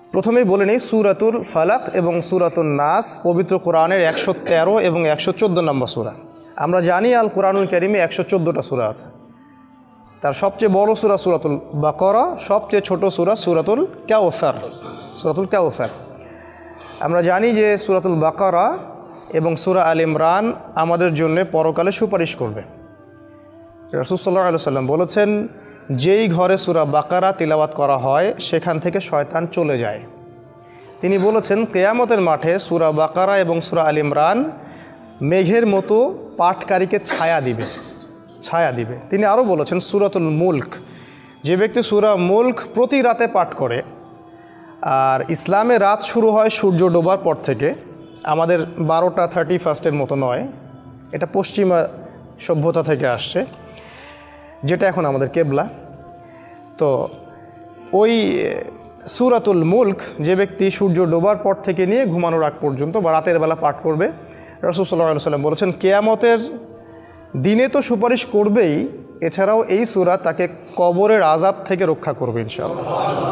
প্রথমেই বলে নিই, সূরাতুল ফালাক এবং সূরাতুন নাস পবিত্র কোরআনের 113 এবং 114 নম্বর সূরা। আমরা জানি আল কোরআনুল কারীমে 114টা সূরা আছে। তার সবচেয়ে বড় সূরা সূরাতুল বাকারা, সবচেয়ে ছোট সূরা সূরাতুল কাউসার। আমরা জানি যে সূরাতুল বাকারা এবং সূরা আল ইমরান আমাদের জন্য পরকালে সুপারিশ করবে। রাসূল সাল্লাল্লাহু আলাইহি ওয়াসাল্লাম বলেছেন, যেই ঘরে সূরা বাকারা তিলাওয়াত করা হয় সেখান থেকে শয়তান চলে যায়। তিনি বলেছেন, কিয়ামতের মাঠে সূরা বাকারা এবং সূরা আল ইমরান মেঘের মতো পাঠকারীকে ছায়া দিবে। তিনি আরও বলেছেন, সূরাতুল মুলক, যে ব্যক্তি সূরা মুলক প্রতি রাতে পাঠ করে, আর ইসলামে রাত শুরু হয় সূর্য ডোবার পর থেকে, আমাদের 12টা 31 মতো নয়, এটা পশ্চিমা সভ্যতা থেকে আসছে, যেটা এখন আমাদের কেবলা। তো ওই সূরাতুল মুলক যে ব্যক্তি সূর্য ডোবার পর থেকে নিয়ে ঘুমানোর আগ পর্যন্ত বা রাতের বেলা পাঠ করবে, রাসূল সাল্লাল্লাহু আলাইহি ওয়াসাল্লাম বলেছেন, কিয়ামতের দিনে তো সুপারিশ করবেই, এছাড়াও এই সূরা তাকে কবরের আযাব থেকে রক্ষা করবে ইনশাআল্লাহ।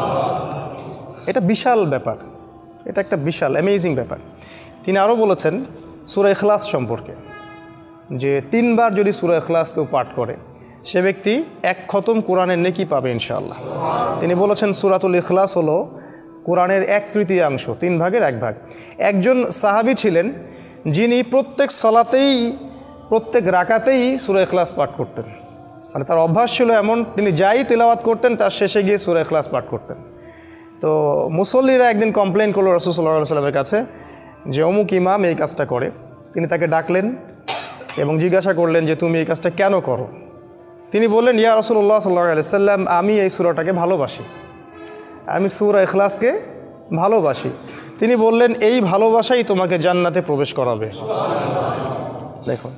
এটা বিশাল ব্যাপার, এটা একটা বিশাল অ্যামেজিং ব্যাপার। তিনি আরও বলেছেন সূরা ইখলাস সম্পর্কে, যে 3 বার যদি সূরা ইখলাস কেউ পাঠ করে, সে ব্যক্তি 1 খতম কোরআনের নেকি পাবে ইনশাআল্লাহ। তিনি বলেছেন, সূরাতুল ইখলাস হলো কোরআনের 1/3 3 ভাগের 1 ভাগ। একজন সাহাবী ছিলেন যিনি প্রত্যেক সালাতেই, প্রত্যেক রাকাতেই সূরা ইখলাস পাঠ করতেন। মানে তার অভ্যাস ছিল এমন, তিনি যাই তিলাওয়াত করতেন তার শেষে গিয়ে সূরা ইখলাস পাঠ করতেন। তো মুসল্লিরা একদিন কমপ্লেন করলো রাসূল সাল্লাল্লাহু আলাইহি ওয়াসাল্লামের কাছে যে অমুক ইমাম এই কাজটা করে। তিনি তাকে ডাকলেন এবং জিজ্ঞাসা করলেন যে তুমি এই কাজটা কেন করো। তিনি বললেন, ইয়া রাসূলুল্লাহ সাল্লাল্লাহু আলাইহি ওয়াসাল্লাম, আমি এই সূরাটাকে ভালোবাসি, আমি সূরা ইখলাসকে ভালোবাসি। তিনি বললেন, এই ভালোবাসাই তোমাকে জান্নাতে প্রবেশ করাবে। দেখুন,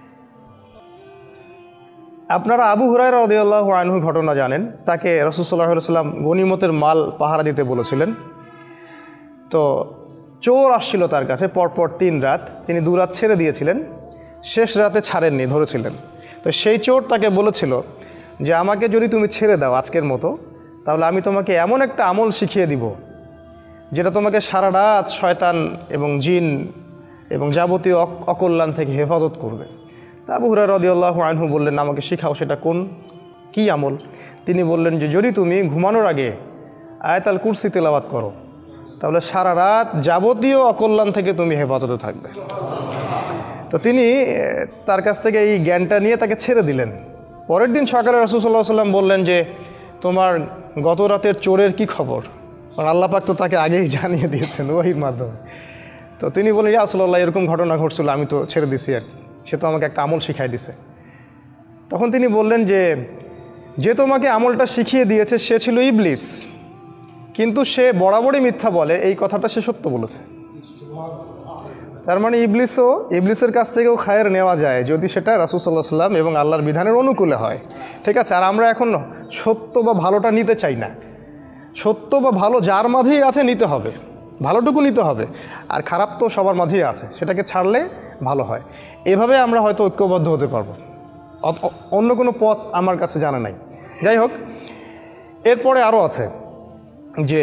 আপনারা আবু হুরায়রা রাদিয়াল্লাহু আনহু ঘটনা জানেন। তাকে রাসূল সাল্লাল্লাহু আলাইহি ওয়াসাল্লাম গনিমতের মাল পাহারা দিতে বলেছিলেন। তো চোর আসছিল তার কাছে পরপর 3 রাত, তিনি 2 রাত ছেড়ে দিয়েছিলেন, শেষ রাতে ছাড়েননি, ধরেছিলেন। তো সেই চোর তাকে বলেছিল যে আমাকে যদি তুমি ছেড়ে দাও আজকের মতো, তাহলে আমি তোমাকে এমন একটা আমল শিখিয়ে দিব যেটা তোমাকে সারা রাত শয়তান এবং জিন এবং যাবতীয় অকল্যাণ থেকে হেফাজত করবে। তা আবু হুরায়রা রাদিয়াল্লাহু আনহু বললেন, আমাকে শিখাও, সেটা কী আমল? তিনি বললেন যে যদি তুমি ঘুমানোর আগে আয়াতুল কুরসি তেলাওয়াত করো, তাহলে সারা রাত যাবতীয় অকল্যাণ থেকে তুমি হেফাজতে থাকবে। তো তিনি তার কাছ থেকে এই জ্ঞানটা নিয়ে তাকে ছেড়ে দিলেন। পরের দিন সকালে রাসূল সাল্লাল্লাহু আলাইহি ওয়াসাল্লাম বললেন যে তোমার গত রাতের চোরের কি খবর? কারণ আল্লাহ পাক তো তাকে আগেই জানিয়ে দিয়েছেন ওহির মাধ্যমে। তো তিনি বললেন, ইয়া রাসূলুল্লাহ, এরকম ঘটনা ঘটছিল, আমি তো ছেড়ে দিছি, আর সে তো আমাকে একটা আমল শিখাই দিছে। তখন তিনি বললেন যে তোমাকে আমলটা শিখিয়ে দিয়েছে সে ছিল ইবলিস, কিন্তু সে বরাবরই মিথ্যা বলে, এই কথাটা সে সত্য বলেছে। তার মানে ইবলিসের কাছ থেকেও খায়ের নেওয়া যায় যদি সেটা রাসূল সাল্লাল্লাহু আলাইহি ওয়াসাল্লাম এবং আল্লাহর বিধানের অনুকূলে হয়। ঠিক আছে, আর আমরা এখন সত্য বা ভালোটা নিতে চাই না। সত্য বা ভালো যার মাঝেই আছে নিতে হবে, ভালোটুকু নিতে হবে, আর খারাপ তো সবার মাঝেই আছে, সেটাকে ছাড়লে ভালো হয়। এভাবে আমরা হয়তো ঐক্যবদ্ধ হতে পারবো, অন্য কোনো পথ আমার কাছে জানা নাই। যাই হোক, এরপরে আরও আছে যে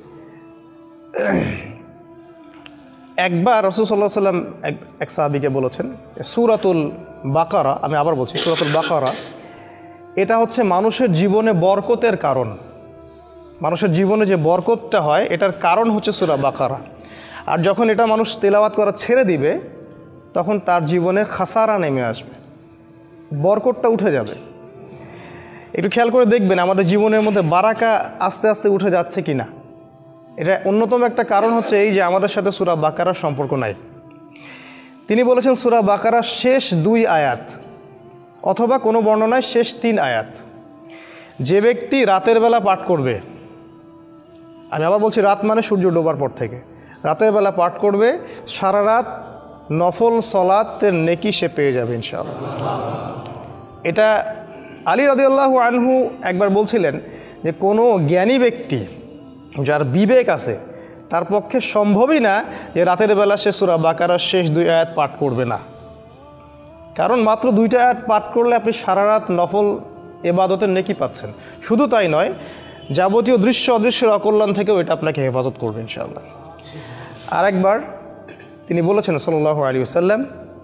একবার রাসূল সাল্লাল্লাহু আলাইহি ওয়াসাল্লাম এক সাহাবীকে বলেছেন, সূরাতুল বাকারা, আমি আবার বলছি, সূরাতুল বাকারা এটা হচ্ছে মানুষের জীবনে বরকতের কারণ। মানুষের জীবনে যে বরকতটা হয় এটার কারণ হচ্ছে সূরা বাকারা। আর যখন এটা মানুষ তেলাওয়াত করা ছেড়ে দিবে, তখন তার জীবনে খাসারা নেমে আসবে, বরকতটা উঠে যাবে। একটু খেয়াল করে দেখবেন আমাদের জীবনের মধ্যে বারাকা আস্তে আস্তে উঠে যাচ্ছে কি না। এটা অন্যতম একটা কারণ হচ্ছে এই যে আমাদের সাথে সূরা বাকারার সম্পর্ক নাই। তিনি বলেছেন সূরা বাকারার শেষ 2 আয়াত অথবা কোনো বর্ণনায় শেষ 3 আয়াত যে ব্যক্তি রাতের বেলা পাঠ করবে, আমি আবার বলছি রাত মানে সূর্য ডোবার পর থেকে, রাতের বেলা পাঠ করবে, সারা রাত নফল সলাতের নেকি সে পেয়ে যাবে ইনশাআল্লাহ। এটা আলী রাদিয়াল্লাহু আনহু একবার বলছিলেন যে কোনো জ্ঞানী ব্যক্তি যার বিবেক আছে তার পক্ষে সম্ভবই না যে রাতের বেলা সে সূরা বাকারার শেষ 2 আয়াত পাঠ করবে না। কারণ মাত্র 2টা আয়াত পাঠ করলে আপনি সারা রাত নফল ইবাদতের নেকি পাচ্ছেন। শুধু তাই নয়, যাবতীয় দৃশ্য অদৃশ্যের অকল্যাণ থেকেও এটা আপনাকে হেফাজত করবে ইনশাআল্লাহ। আরেকবার তিনি বলেছেন সাল্লাল্লাহু আলাইহি ওয়াসাল্লাম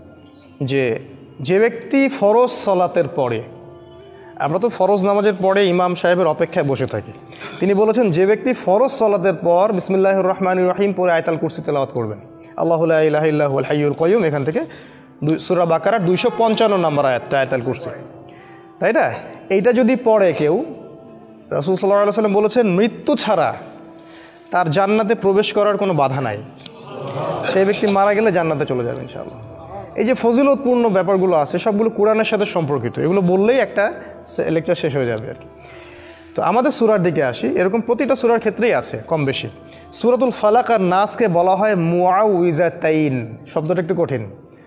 যে ব্যক্তি ফরজ সালাতের পরে, আমরা তো ফরজ নামাজের পরে ইমাম সাহেবের অপেক্ষায় বসে থাকি, তিনি বলেছেন যে ব্যক্তি ফরজ সালাতের পর বিসমিল্লাহির রহমানির রহিম পরে আয়াতুল কুরসি তেলাওয়াত করবেন, আল্লাহু লা ইলাহা ইল্লা হুয়াল হাইয়ুল কাইয়ুম, এখান থেকে সূরা বাকারার 255 নম্বর আয়াতটা আয়াতুল কুরসি, তাই না? এইটা যদি পড়ে কেউ, রাসূল সাল্লাল্লাহু আলাইহি ওয়াসাল্লাম বলেছেন মৃত্যু ছাড়া তার জান্নাতে প্রবেশ করার কোনো বাধা নাই। সেই ব্যক্তি মারা গেলে জান্নাতে চলে যাবে ইনশাআল্লাহ। এই যে ফজিলতপূর্ণ ব্যাপারগুলো আছে সবগুলো কোরআনের সাথে সম্পর্কিত, এগুলো বললেই একটা লেকচার শেষ হয়ে যাবে আর কি। তো আমাদের সূরার দিকে আসি, এরকম প্রতিটা সূরার ক্ষেত্রেই আছে কম বেশি। সূরাতুল ফালাক আর নাসকে বলা হয় মুআউইজাতাইন, শব্দটা একটু কঠিন।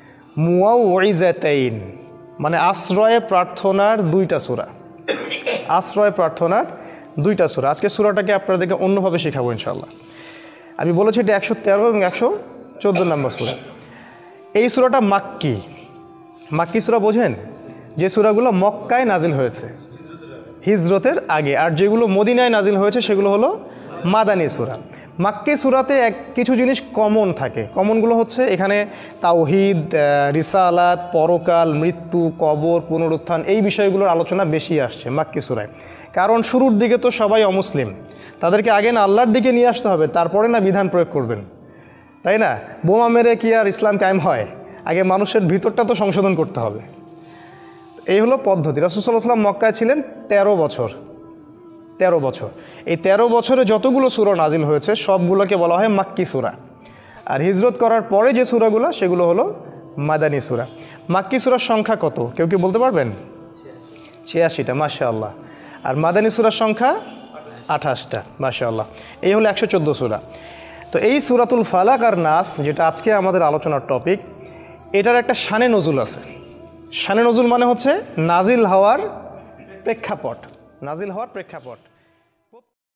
মুআউইজাতাইন মানে আশ্রয়ে প্রার্থনার দুইটা সূরা, আশ্রয় প্রার্থনার দুইটা সূরা। আজকে সূরাটাকে আপনাদেরকে অন্যভাবে শেখাবো ইনশাআল্লাহ। আমি বলেছি এটা 113 এবং 114 নম্বর সূরা। এই সূরাটা মাক্কি, মাক্কি সূরা বোঝেন? যে সূরাগুলো মক্কায় নাজিল হয়েছে হিজরতের আগে, আর যেগুলো মদিনায় নাজিল হয়েছে সেগুলো হলো মাদানী সূরা। মাক্কি সূরাতে কিছু জিনিস কমন থাকে, কমনগুলো হচ্ছে এখানে তাওহীদ, রিসালাত, পরকাল, মৃত্যু, কবর, পুনরুত্থান, এই বিষয়গুলোর আলোচনা বেশি আসছে মাক্কি সূরায়। কারণ শুরুর দিকে তো সবাই অমুসলিম, তাদেরকে আগে না আল্লাহর দিকে নিয়ে আসতে হবে, তারপরে না বিধান প্রয়োগ করবেন, তাই না? বোমা মেরে কি আর ইসলাম কায়েম হয়? আগে মানুষের ভিতরটা তো সংশোধন করতে হবে। এই হলো পদ্ধতি। রাসূল সাল্লাল্লাহু আলাইহি ওয়াসাল্লাম মক্কায় ছিলেন 13 বছর। 13 বছর, এই 13 বছরে যতগুলো সূরা নাজিল হয়েছে সবগুলোকে বলা হয় মাক্কি সূরা। আর হিজরত করার পরে যে সূরাগুলো সেগুলো হলো মাদানী সূরা। মাক্কি সূরার সংখ্যা কত কেউ কি বলতে পারবেন? 86টা, মাশাআল্লাহ। আর মাদানী সূরার সংখ্যা 28টা, মাশাআল্লাহ। এই হলো 114 সূরা। তো এই সূরাতুল ফালাক আর নাস, যেটা আজকে আমাদের আলোচনার টপিক, এটার একটা শানে নজুল আছে। শানে নজুল মানে হচ্ছে নাজিল হওয়ার প্রেক্ষাপট, নাজিল হওয়ার প্রেক্ষাপট।